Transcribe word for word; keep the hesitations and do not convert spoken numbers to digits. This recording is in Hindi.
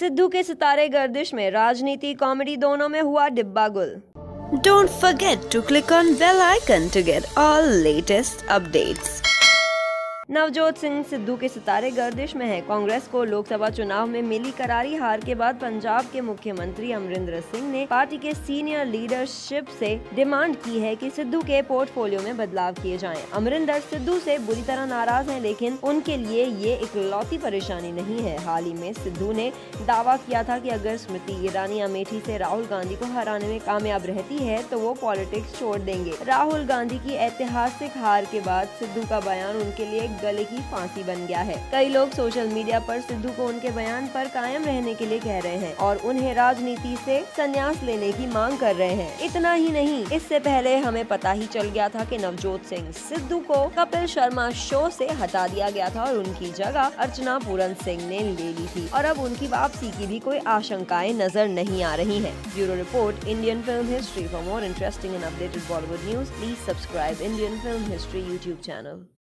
सिद्धू के सितारे गर्दिश में राजनीति कॉमेडी दोनों में हुआ डिब्बा गुल। Don't forget to click on bell icon to get all latest updates. Navjot Singh Sidhu के सितारे गर्दिश में है। कांग्रेस को लोकसभा चुनाव में मिली करारी हार के बाद पंजाब के मुख्यमंत्री अमरिंदर सिंह ने पार्टी के सीनियर लीडरशिप से डिमांड की है कि सिद्धू के पोर्टफोलियो में बदलाव किए जाएं। अमरिंदर सिद्धू से बुरी तरह नाराज हैं, लेकिन उनके लिए ये इकलौती परेशानी नहीं है। हाल ही में सिद्धू ने दावा किया था कि अगर स्मृति ईरानी अमेठी से राहुल गांधी को हराने में कामयाब रहती है तो वो पॉलिटिक्स छोड़ देंगे। राहुल गांधी की ऐतिहासिक हार के बाद सिद्धू का बयान उनके लिए गले की फांसी बन गया है। कई लोग सोशल मीडिया पर सिद्धू को उनके बयान पर कायम रहने के लिए कह रहे हैं और उन्हें राजनीति से संन्यास लेने की मांग कर रहे हैं। इतना ही नहीं, इससे पहले हमें पता ही चल गया था कि नवजोत सिंह सिद्धू को कपिल शर्मा शो से हटा दिया गया था और उनकी जगह अर्चना पूरन सिंह ने ले ली थी और अब उनकी वापसी की भी कोई आशंकाएं नजर नहीं आ रही है। Bureau report, Indian film history. For more interesting and updated Bollywood news, please subscribe Indian film history YouTube channel.